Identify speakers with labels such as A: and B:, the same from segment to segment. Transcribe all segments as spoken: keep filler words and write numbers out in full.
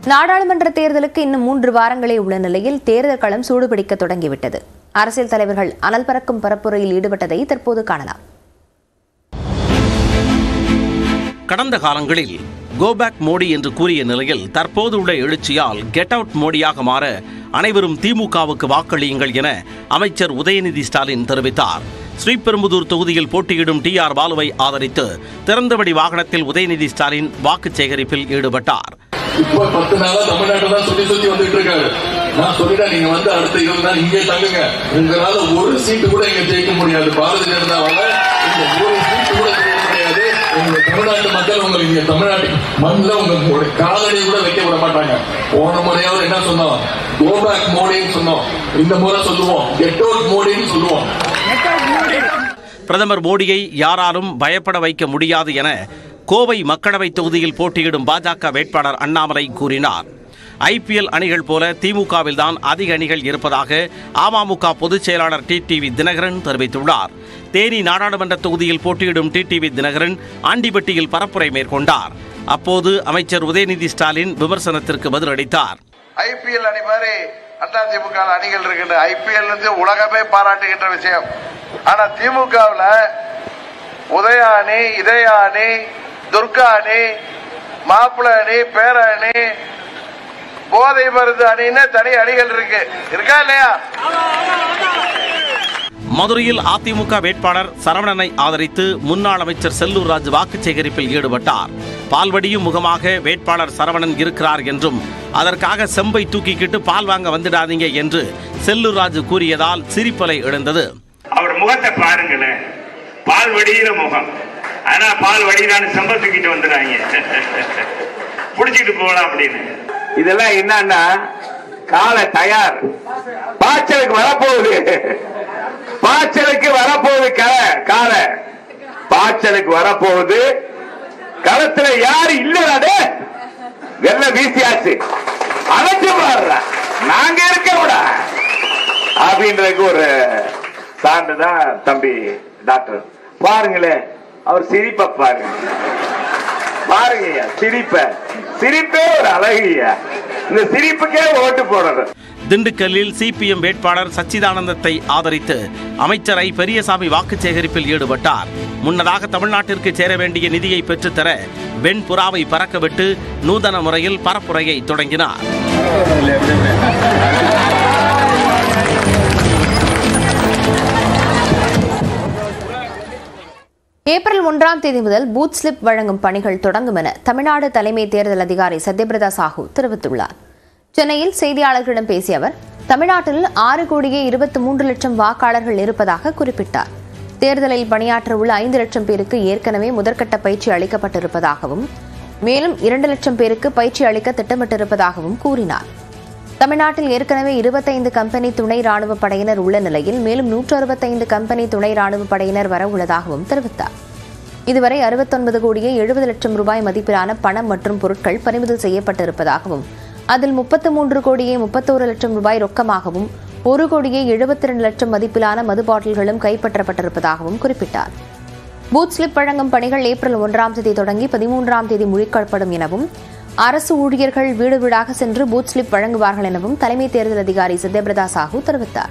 A: நாடாளுமன்ற தேர்தலுக்கு இன்னும் மூன்று வாரங்களே உள்ள நிலையில் தேர்தல் களம் சூடுபிடிக்க தொடங்கிவிட்டது. அரசியல் தலைவர்கள் அனல் பறக்கும் பரப்புரையில் ஈடுபட்டதை தற்போது காணலாம்.
B: கடந்த காலங்களில் கோபேக் மோடி என்று கூறிய நிலையில் தற்போது உள்ள எழுச்சியால் கெட் அவுட் மோடியாக மாற அனைவரும் திமுகவுக்கு வாக்களியுங்கள் என அமைச்சர் உதயநிதி ஸ்டாலின் தெரிவித்தார். ஸ்ரீபெரும்புதூர் தொகுதியில் போட்டியிடும் டி ஆர் பாலுவை ஆதரித்து திறந்தவெளி வாகனத்தில் உதயநிதி ஸ்டாலின் வாக்கு சேகரிப்பில் ஈடுபட்டார்.
C: இப்போ பத்து நாளா தமிழ்நாட்டை தான் சுத்தி சுத்தி வந்துட்டு இருக்காரு. நான் சொல்லிட்டேன், நீங்க வந்து அடுத்த இருபது நாள் இங்கே தங்குங்க. உங்களால ஒரு சீட்டு கூட இங்க ஜெயிக்க முடியாது. பாரதிய ஜனதாவால இந்த ஒரு சீட்டு கூட ஜெயிக்க முடியாது. உங்க தமிழ்நாட்டு மக்கள் உங்களுக்கு இங்க தமிழ்நாட்டு மண்ணில் உங்க காலடி கூட வைக்க விட மாட்டாங்க. போன முறையாவது என்ன சொன்னோம்? கோபேக் மோடின்னு சொன்னோம். இந்த முறை சொல்லுவோம் கெட் அவுட் மோடின்னு சொல்லுவோம்.
B: பிரதமர் மோடியை யாராலும் பயப்பட வைக்க முடியாது என கோவை மக்களவை தொகுதியில் போட்டியிடும் பாஜக வேட்பாளர் அண்ணாமலை கூறினார். ஐ பி எல் அணிகள் போல திமுகவில் தான் அதிக அணிகள் இருப்பதாக அமமுக பொதுச் செயலாளர் டி டி வி தினகரன் தெரிவித்துள்ளார். தேனி நாடாளுமன்ற தொகுதியில் போட்டியிடும் டி டி வி தினகரன் ஆண்டிப்பட்டியில் பரப்புரை மேற்கொண்டார். அப்போது அமைச்சர் உதயநிதி ஸ்டாலின் விமர்சனத்திற்கு பதிலளித்தார்.
D: ஐ பி எல் அணி மாதிரி அதிமுக அணிகள் இருக்கின்ற ஐ பி எல் வந்து உலகமே பாராட்டுகின்ற விஷயம். ஆனா திமுகவில் உதய அணி, இதய அணி, துர்கா அணி, மாப்பிள்ள அணி, பேர அணி, போதை மருந்து அணின்னு தனி அணிகள் இருக்கு. இருக்கா இல்லையா?
B: மதுரையில் அதிமுக வேட்பாளர் சரவணனை ஆதரித்து முன்னாள் அமைச்சர் செல்லூர் ராஜ் வாக்கு சேகரிப்பில் ஈடுபட்டார். பால்வடியும் முகமாக வேட்பாளர் சரவணன் இருக்கிறார் என்றும் அதற்காக செம்பை தூக்கிக்கிட்டு பால் வாங்க வந்துடாதீங்க என்று செல்லூர் ராஜ் கூறியதால் சிரிப்பலை எழுந்தது.
E: அவர் முகத்தை பாருங்களேன், பால் வடிகிற முகம். ஆனா பால் வடிதான் செம்ப தூக்கிட்டு வந்துடுறாங்க, புடிச்சிட்டு போகலாம் அப்படின்னு. இதெல்லாம் என்னன்னா கால தயார், பாய்ச்சலுக்கு வரப்போகுது, பாய்ச்சலுக்கு வரப்போகுது, கால பாய்ச்சலுக்கு வரப்போகுது. களத்துல யாரு இல்ல, வெள்ள வீசியாச்சு, அழைச்சு பாடுற நாங்க இருக்க விட அப்படின்றதுக்கு ஒரு சான்றுதான் தம்பி டாக்டர். பாருங்களேன் அவர் சிரிப்ப பாருங்க, பாருங்க சிரிப்ப, சிரிப்பே ஒரு அழகியா, இந்த சிரிப்புக்கே ஓட்டு போடுறது.
B: திண்டுக்கல்லில் சி பி எம் வேட்பாளர் சச்சிதானந்தத்தை ஆதரித்து அமைச்சர் ஐ பெரியசாமி வாக்கு சேகரிப்பில் ஈடுபட்டார். முன்னதாக தமிழ்நாட்டிற்கு சேர வேண்டிய நிதியை பெற்றுத்தர வெண்புறாவை பறக்கவிட்டு நூதன முறையில் பரப்புரையை தொடங்கினார்.
A: ஏப்ரல் ஒன்றாம் தேதி முதல் பூத் ஸ்லிப் வழங்கும் பணிகள் தொடங்கும் என தமிழ்நாடு தலைமை தேர்தல் அதிகாரி சத்யபிரதா சாஹூ தெரிவித்துள்ளார். சென்னையில் செய்தியாளர்களிடம் பேசிய அவர், தமிழ்நாட்டில் ஆறு கோடியே இருபத்தி மூன்று லட்சம் வாக்காளர்கள் இருப்பதாக குறிப்பிட்டார். தேர்தலில் பணியாற்ற உள்ள ஐந்து லட்சம் பேருக்கு ஏற்கனவே முதற்கட்ட பயிற்சி அளிக்கப்பட்டிருப்பதாகவும் மேலும் இரண்டு லட்சம் பேருக்கு பயிற்சி அளிக்க திட்டமிட்டிருப்பதாகவும் கூறினார். தமிழ்நாட்டில் ஏற்கனவே இருபத்தைந்து கம்பெனி துணை ராணுவ படையினர் உள்ள நிலையில் மேலும் நூற்று அறுபத்தைந்து கம்பெனி துணை ராணுவ படையினர் வர உள்ளதாகவும் தெரிவித்தார். இதுவரை அறுபத்தொன்பது கோடியே எழுபது லட்சம் ரூபாய் மதிப்பிலான பணம் மற்றும் பொருட்கள் பறிமுதல் செய்யப்பட்டிருப்பதாகவும் அதில் முப்பத்து மூன்று கோடியே முப்பத்தோரு லட்சம் ரூபாய் ரொக்கமாகவும் ஒரு கோடியே எழுபத்தி இரண்டு லட்சம் மதிப்பிலான மது பாட்டில்களும் கைப்பற்றப்பட்டிருப்பதாகவும் குறிப்பிட்டார். பூத் ஸ்லிப் வழங்கும் பணிகள் ஏப்ரல் ஒன்றாம் தேதி தொடங்கி பதிமூன்றாம் தேதி முடிக்கப்படும் எனவும் அரசு ஊழியர்கள் வீடு வீடாக சென்று பூத் ஸ்லிப் வழங்குவார்கள் எனவும் தலைமை தேர்தல் அதிகாரி சத்யபிரதா சாஹூ தெரிவித்தார்.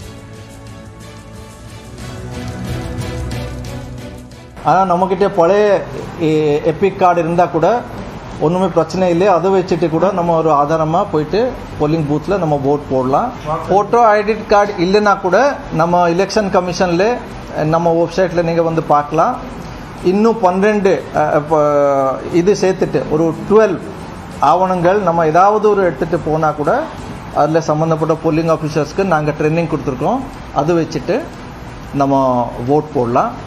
F: ஆனால் நம்மக்கிட்ட பழைய எபிக் கார்டு இருந்தால் கூட ஒன்றுமே பிரச்சனை இல்லை. அதை வச்சுட்டு கூட நம்ம ஒரு ஆதாரமாக போயிட்டு போலிங் பூத்தில் நம்ம ஓட் போடலாம். ஃபோட்டோ ஐடி கார்டு இல்லைன்னா கூட நம்ம எலெக்ஷன் கமிஷனில் நம்ம வெப்சைட்டில் நீங்கள் வந்து பார்க்கலாம். இன்னும் பன்னிரெண்டு இது சேர்த்துட்டு ஒரு டுவெல் ஆவணங்கள் நம்ம ஏதாவது ஒரு எடுத்துகிட்டு போனால் கூட அதில் சம்மந்தப்பட்ட போலிங் ஆஃபீஸர்ஸ்க்கு நாங்கள் ட்ரைனிங் கொடுத்துருக்கோம். அது வச்சுட்டு நம்ம ஓட் போடலாம்.